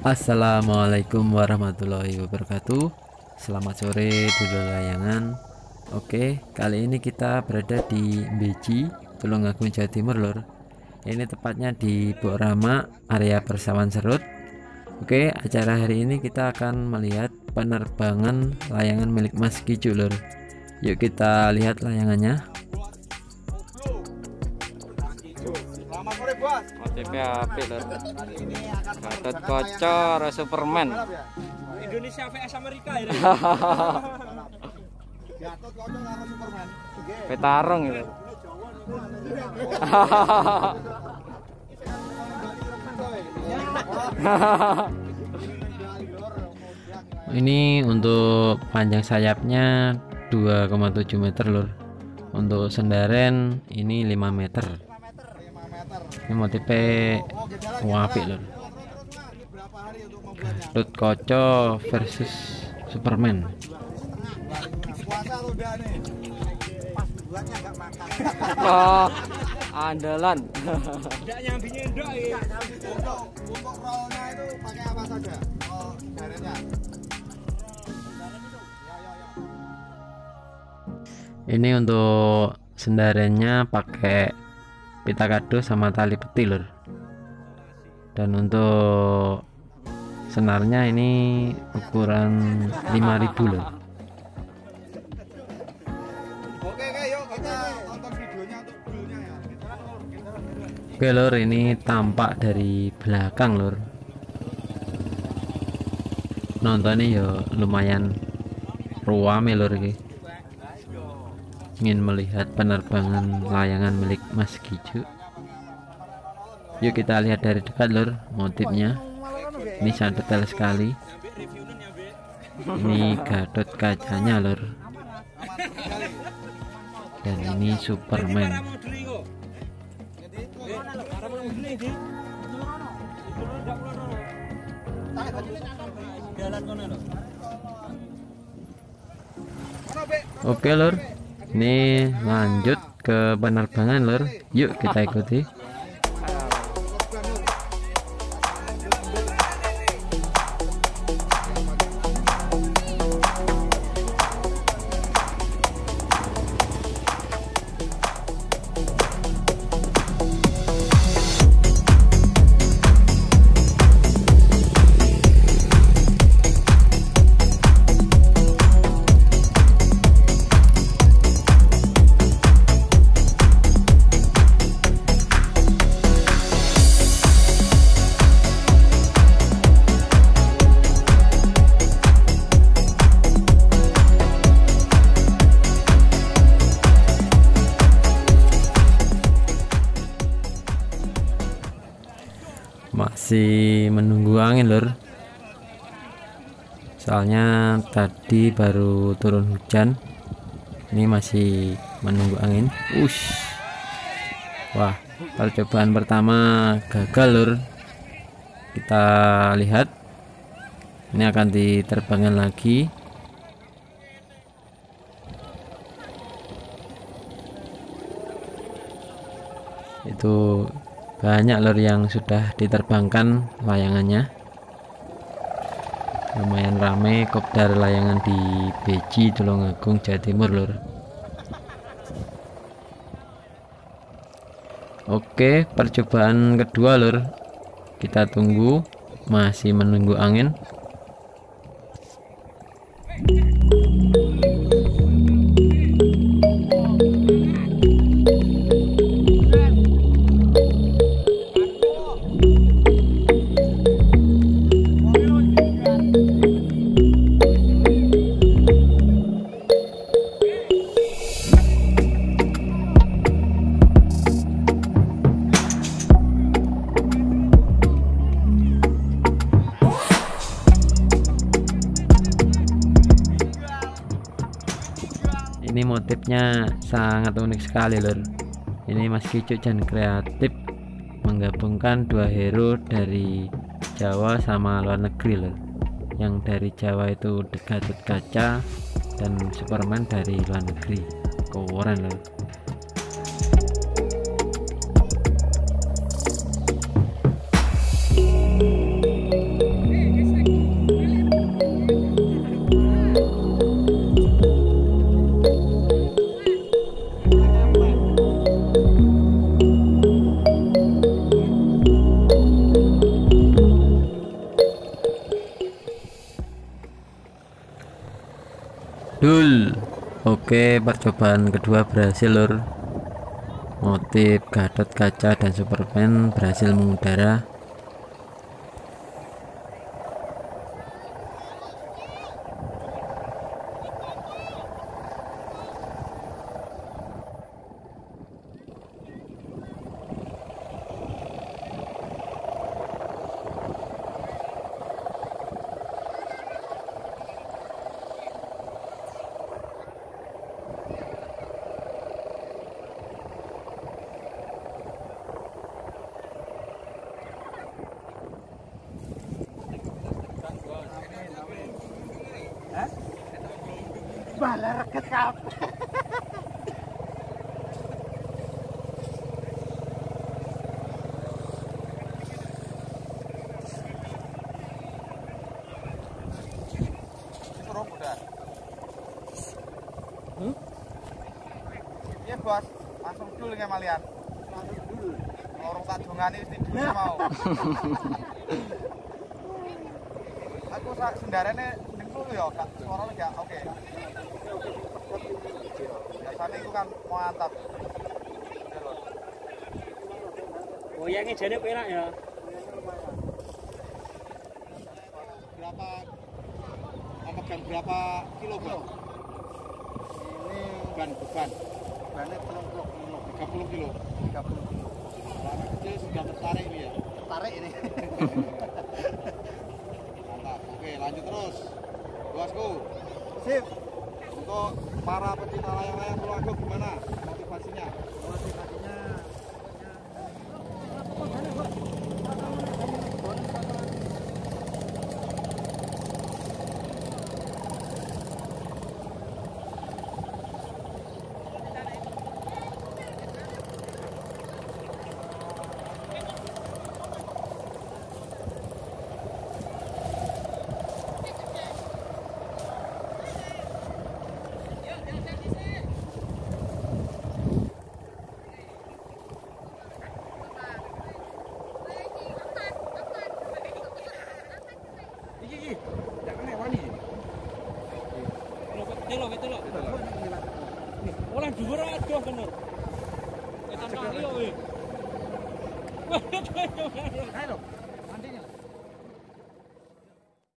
Assalamualaikum warahmatullahi wabarakatuh. Selamat sore dulur layangan. Oke, kali ini kita berada di Beji, Tulungagung, Jawa Timur lor. Ini tepatnya di Bok Rama, area Persawahan Serut. Oke, acara hari ini kita akan melihat penerbangan layangan milik Mas Kicu lor. Yuk kita lihat layangannya. OTP HP lor. Gatot Kaca Superman. Indonesia vs Amerika ya. Gatot Kaca karo Superman. Petarung itu. Ini untuk panjang sayapnya 2,7 meter lor. Untuk sendaren ini 5 meter. Ini motifnya apik lor. Gatot Kaca versus Superman. Oh, andalan. Tidak nyambinya ndok ya. Untuk rollnya itu pakai apa saja? Oh, daretnya. Ini untuk sendarannya pakai pita kado sama tali peti lur. Dan untuk senarnya ini ukuran 5000 lur. Oke, yuk kita tonton videonya untuk dulunya ya. Oke lur, ini tampak dari belakang lur. Nontonnya ya lumayan ruame lur ini. Ingin melihat penerbangan layangan milik Mas Kicu. Yuk kita lihat dari dekat lur motifnya. Ini sangat detail sekali. Ini Gatot Kacanya lur. Dan ini Superman. Oke lur, ini lanjut ke penerbangan lur. Yuk kita ikuti. Masih menunggu angin lur, soalnya tadi baru turun hujan. Ini masih menunggu angin. Wah, percobaan pertama gagal lur. Kita lihat, ini akan diterbangkan lagi. Itu banyak lur yang sudah diterbangkan layangannya. Lumayan rame kopdar layangan di Beji, Tulungagung, Jawa Timur lur. Oke, percobaan kedua lur. Kita tunggu, masih menunggu angin. Ini motifnya sangat unik sekali lur. Ini Mas Kicu dan kreatif menggabungkan dua hero dari Jawa sama luar negeri lur. Yang dari Jawa itu Gatot Kaca dan Superman dari luar negeri. Keren lur. Oke, percobaan kedua berhasil lur. Motif Gatot Kaca dan Superman berhasil mengudara. Balar reket kabeh. Suruh udah. Iya bos, langsung dulu nggak malian. Langsung dulu. Orang tak dongani mesti dulu mau. Aku sak sendarane ning dulu ya, Kak. Suarane gak oke. Biasanya itu kan mau antap. Goyangnya jadi penak ya. Berapa memegang berapa kilo bro? Ini beban bebannya 30 kilo. 30 kilo. Anak kecil sudah tertarik ini ya. Tertarik ini. Mantap. Oke, lanjut terus. Bosku. Sip. Untuk para pecinta layang-layang Tulungagung gimana motivasinya? Motivasinya Oleh dhuwur adoh bener. Wetan kali yo. Ayo.